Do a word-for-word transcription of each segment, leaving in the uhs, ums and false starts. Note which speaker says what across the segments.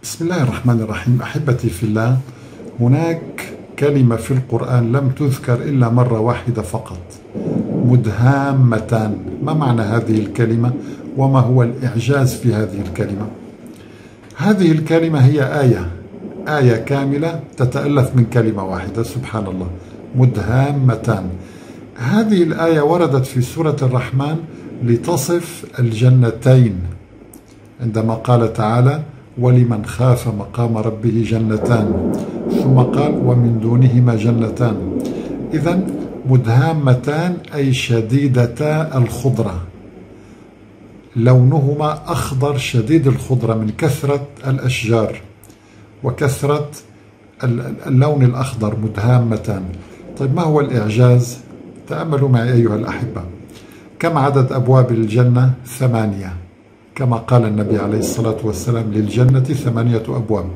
Speaker 1: بسم الله الرحمن الرحيم. أحبتي في الله، هناك كلمة في القرآن لم تذكر إلا مرة واحدة فقط، مدهامتان. ما معنى هذه الكلمة وما هو الإعجاز في هذه الكلمة؟ هذه الكلمة هي آية آية كاملة تتألف من كلمة واحدة، سبحان الله، مدهامتان. هذه الآية وردت في سورة الرحمن لتصف الجنتين، عندما قال تعالى: ولمن خاف مقام ربه جنتان، ثم قال: ومن دونهما جنتان. إذن مدهامتان أي شديدتا الخضرة، لونهما أخضر شديد الخضرة من كثرة الأشجار وكثرة اللون الأخضر، مدهامتان. طيب، ما هو الإعجاز؟ تأملوا معي أيها الأحبة. كم عدد أبواب الجنة؟ ثمانية، كما قال النبي عليه الصلاة والسلام: للجنة ثمانية أبواب.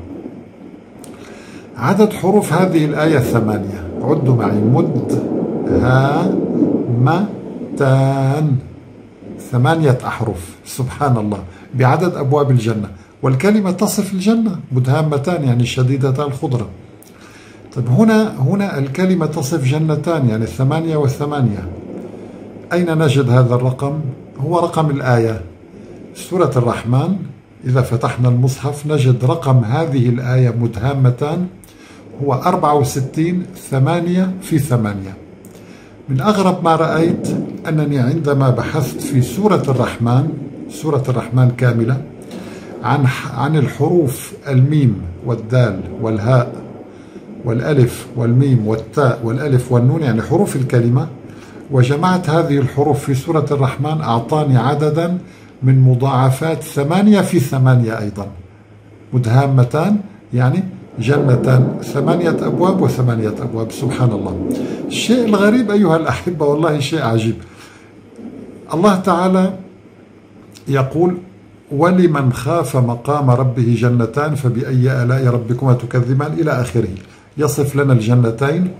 Speaker 1: عدد حروف هذه الآية ثمانية. عدوا معي: مد ها ما تان، ثمانية أحرف، سبحان الله، بعدد أبواب الجنة. والكلمة تصف الجنة، مدهامتان يعني شديدتا الخضرة. طيب، هنا هنا الكلمة تصف جنتان، يعني ثمانية وثمانية. أين نجد هذا الرقم؟ هو رقم الآية. سورة الرحمن إذا فتحنا المصحف نجد رقم هذه الآية مدهامتان هو أربعة وستين، ثمانية في ثمانية. من أغرب ما رأيت أنني عندما بحثت في سورة الرحمن، سورة الرحمن كاملة، عن عن الحروف الميم والدال والهاء والألف والميم والتاء والألف والنون، يعني حروف الكلمة، وجمعت هذه الحروف في سورة الرحمن، أعطاني عددا من مضاعفات ثمانية في ثمانية أيضا. مدهامتان يعني جنتان، ثمانية أبواب وثمانية أبواب، سبحان الله. الشيء الغريب أيها الأحبة، والله شيء عجيب، الله تعالى يقول: ولمن خاف مقام ربه جنتان فبأي آلاء ربكما تكذبان، إلى آخره، يصف لنا الجنتين.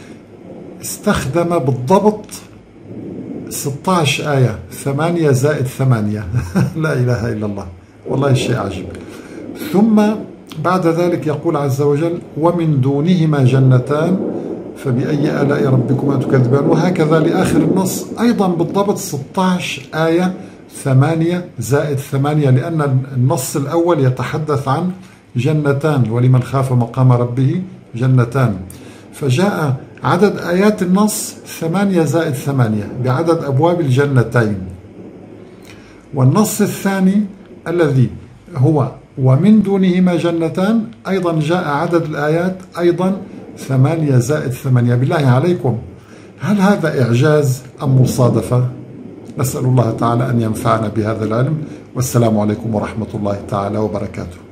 Speaker 1: استخدم بالضبط ستة عشر آية، ثمانية زائد ثمانية لا إله إلا الله، والله شيء عجيب. ثم بعد ذلك يقول عز وجل: ومن دونهما جنتان فبأي آلاء ربكما تكذبان، وهكذا لآخر النص أيضا بالضبط ستة عشر آية، ثمانية زائد ثمانية، لأن النص الأول يتحدث عن جنتان، ولمن خاف مقام ربه جنتان، فجاء عدد آيات النص ثمانية زائد ثمانية بعدد أبواب الجنتين. والنص الثاني الذي هو ومن دونهما جنتان أيضا جاء عدد الآيات أيضا ثمانية زائد ثمانية. بالله عليكم، هل هذا إعجاز أم مصادفة؟ نسأل الله تعالى أن ينفعنا بهذا العلم، والسلام عليكم ورحمة الله تعالى وبركاته.